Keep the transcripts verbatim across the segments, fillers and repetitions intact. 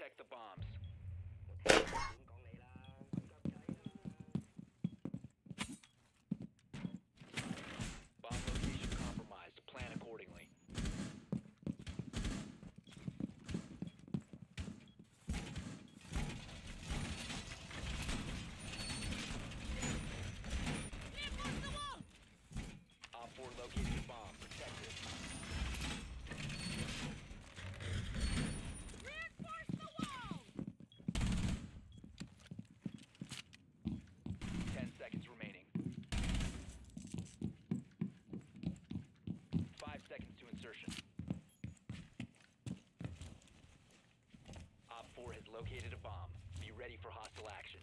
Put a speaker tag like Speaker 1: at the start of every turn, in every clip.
Speaker 1: Protect the bombs. Bomb location compromised. Plan accordingly. Op four located the bomb. Protect it. Ten seconds remaining. Five seconds to insertion. Op four has located a bomb. Be ready for hostile action.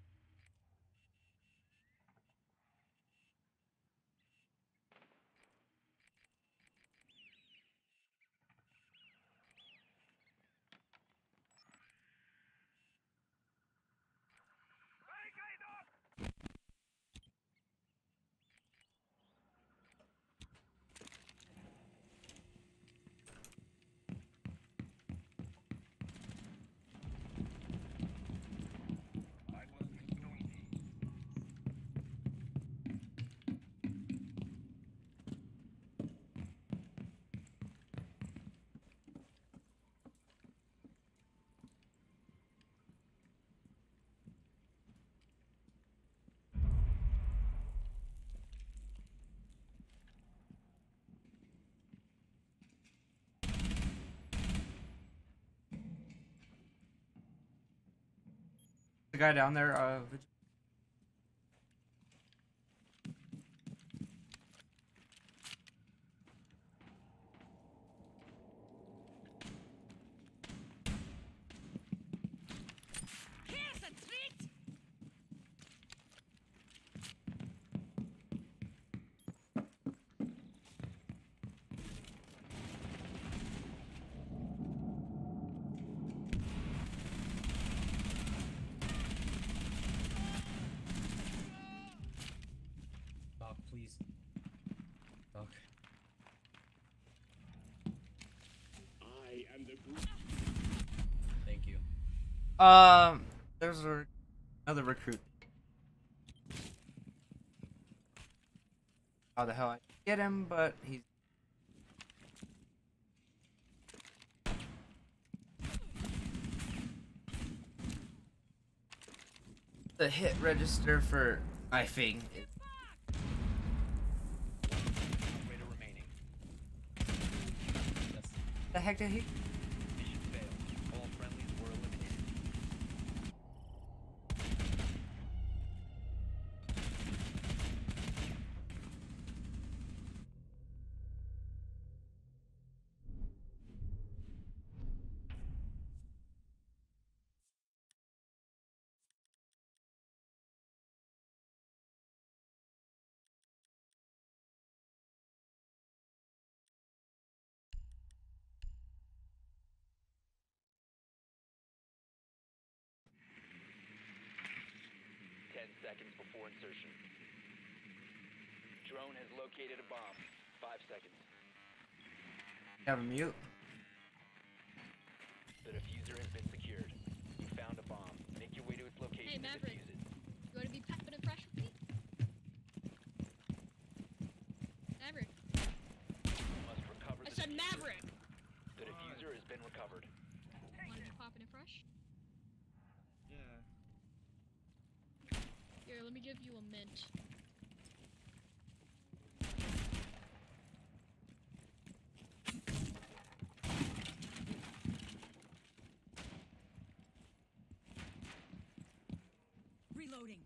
Speaker 2: The guy down there, uh,
Speaker 3: Doc, please. Doc.
Speaker 4: I am the group.
Speaker 3: Thank you.
Speaker 2: um, there's a, another recruit. How the hell I get him, but he's. The hit register for knifing is
Speaker 1: Operator remaining.
Speaker 3: That's
Speaker 2: the heck did he?
Speaker 1: Mission failed. All friendlies were eliminated. Ten seconds before insertion. Drone has located a bomb. Five seconds.
Speaker 2: Have a mute.
Speaker 1: The diffuser has been secured. You found a bomb. Make your way to its location
Speaker 5: Hey,
Speaker 1: and
Speaker 5: Maverick.
Speaker 1: defuse it.
Speaker 5: You want to be peppered and fresh with me? Maverick.
Speaker 1: You must recover
Speaker 5: I
Speaker 1: the
Speaker 5: said
Speaker 1: diffuser.
Speaker 5: Maverick!
Speaker 1: The diffuser has been recovered.
Speaker 5: Want to be popping and fresh?
Speaker 3: yeah.
Speaker 5: Here, let me give you a mint.
Speaker 6: Reloading.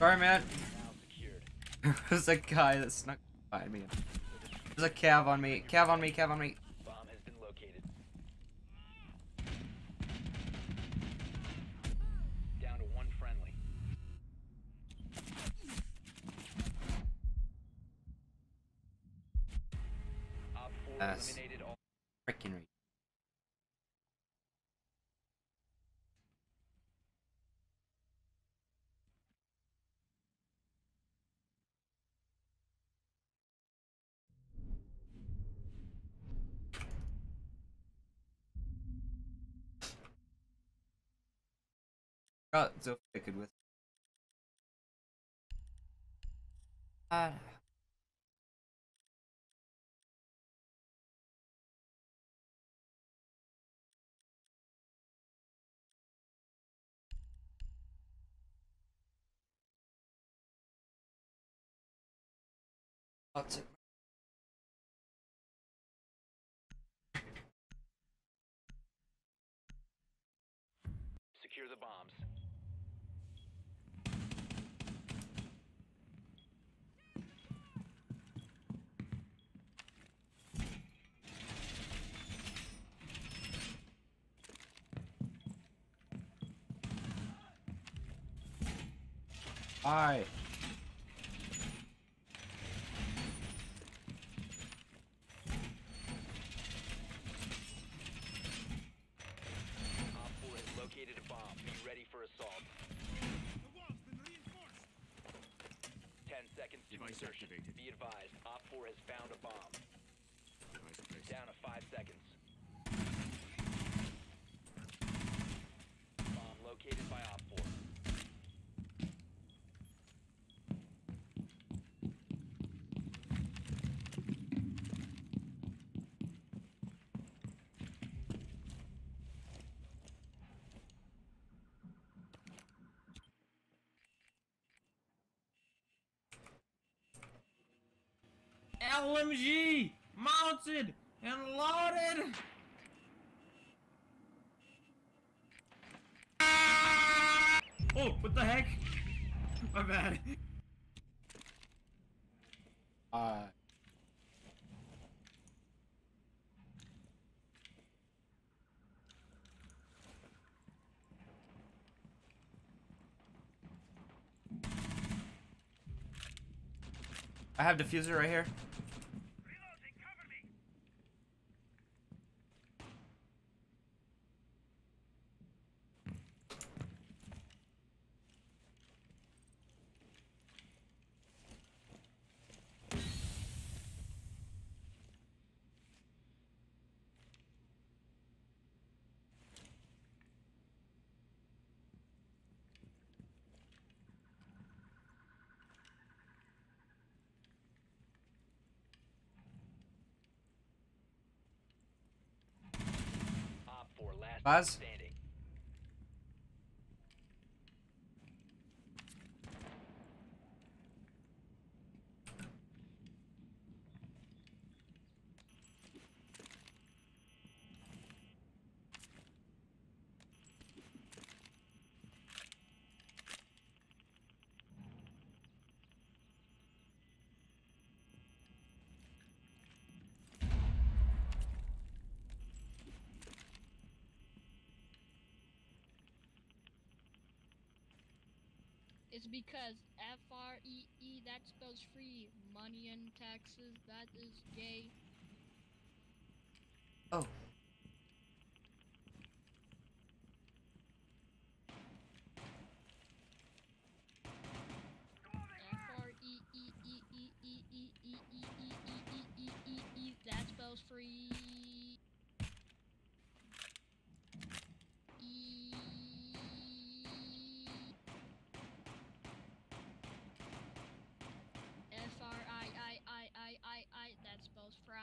Speaker 2: Sorry, man.
Speaker 1: Now secured.
Speaker 2: There's a guy that snuck by me. There's a cav on me. Cav on me. Cav on me.
Speaker 1: Bomb has been located. Down to one friendly. Op four
Speaker 2: Yes.
Speaker 1: eliminated all.
Speaker 2: Freaking re- Got so wicked with. Uh, I'll take
Speaker 1: Secure the bombs.
Speaker 2: Hi.
Speaker 1: Op four has located a bomb. Be ready for assault. Ten seconds to
Speaker 4: Device
Speaker 1: insertion.
Speaker 4: activated.
Speaker 1: Be advised, Op four has found a bomb.
Speaker 4: Device placed.
Speaker 1: Down to five seconds. Bomb located by Op four.
Speaker 3: L M G mounted and loaded. Oh, what the heck? My bad.
Speaker 2: Uh, I have diffuser right here.
Speaker 1: Op four last
Speaker 2: Buzz?
Speaker 1: standing.
Speaker 5: It's because F R E E, that spells free. Money and taxes, that is gay.
Speaker 2: Oh.
Speaker 5: F R E E E E E E E E E E E E E E, that spells free. E. F R I I I I I I, that spells fry.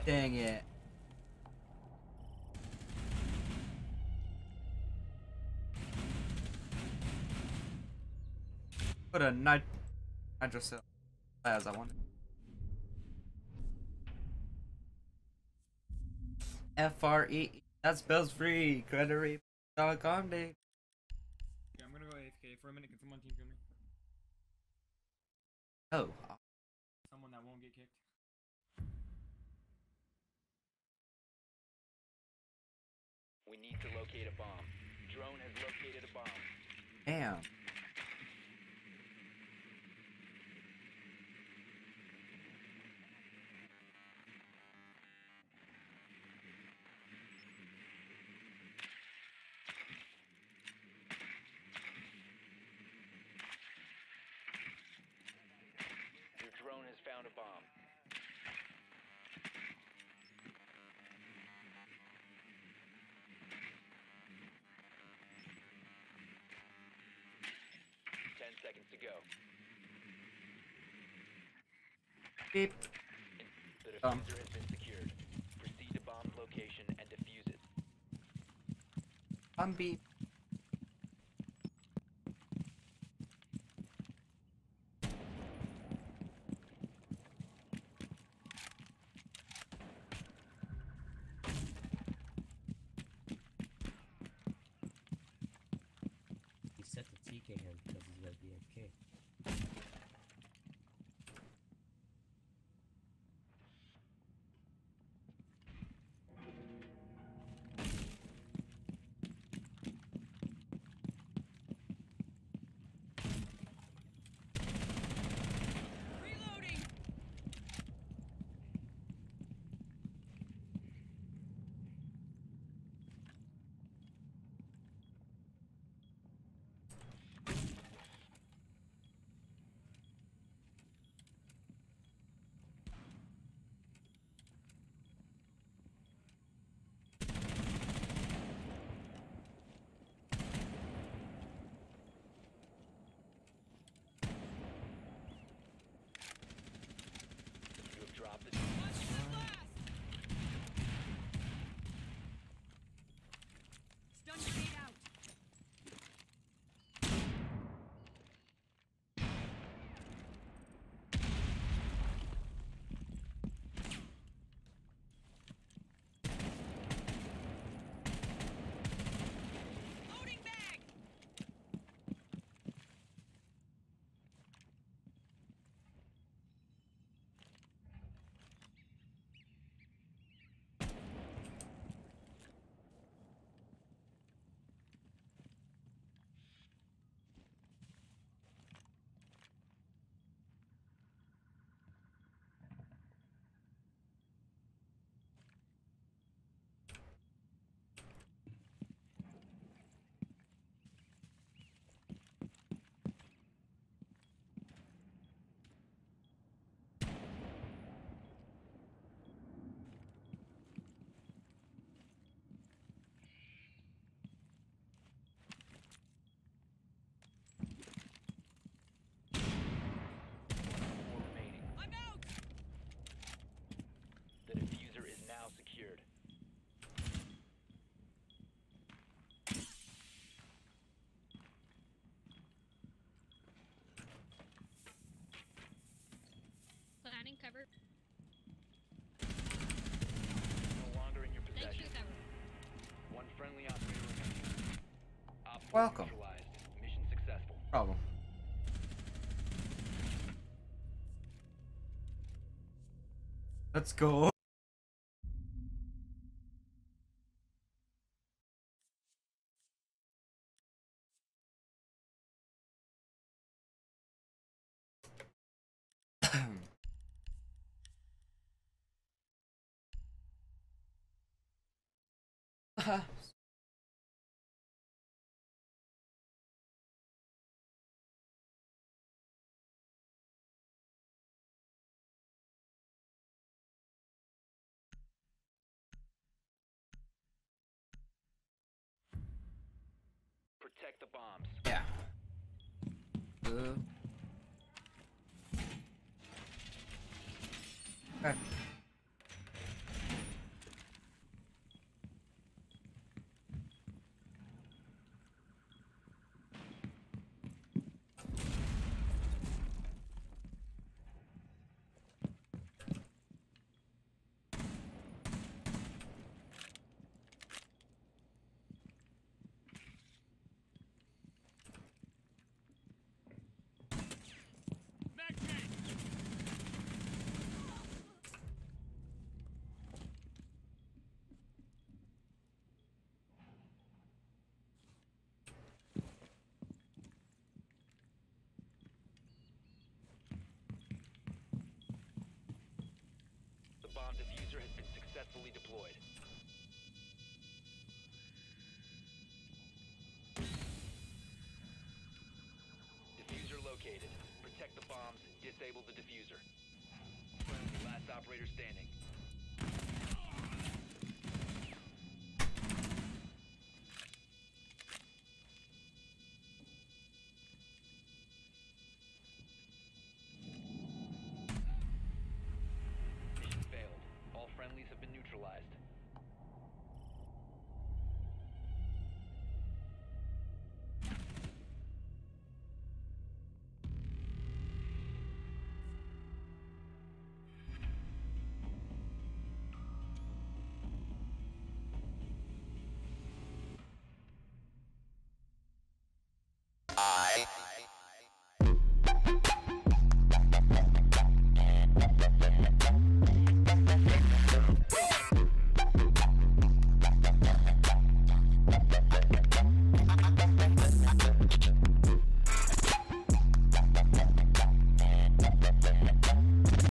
Speaker 2: Dang it. Put a nit nitrocell as I wanted. F R E. That spells free. Credit dot com day.
Speaker 3: Okay, I'm gonna go A F K for a minute. Can someone team kill me?
Speaker 2: Oh.
Speaker 3: Someone that won't get kicked.
Speaker 1: We need to locate a bomb. Drone has located a bomb.
Speaker 2: Damn.
Speaker 1: Your drone has found a bomb. Ten seconds to go.
Speaker 2: Beep.
Speaker 1: The diffuser
Speaker 2: Um.
Speaker 1: has been secured. Proceed to bomb location and defuse it.
Speaker 2: I'm beep.
Speaker 6: He set the T K him because he's gonna be A F K.
Speaker 1: You have dropped the four remaining. I'm out. The diffuser is now secured.
Speaker 5: Planning cover.
Speaker 1: No longer in your
Speaker 5: Thanks for
Speaker 1: possession.
Speaker 5: the cover.
Speaker 1: One friendly operator remaining. Op four
Speaker 2: Welcome.
Speaker 1: neutralized. Mission successful.
Speaker 2: Problem. Let's go.
Speaker 1: Protect the bombs.
Speaker 2: Yeah. Uh. Okay.
Speaker 1: fully deployed. Diffuser located. Protect the bombs. Disable the diffuser. Friendly, last operator standing. Mission failed. All friendlies have been neutralized.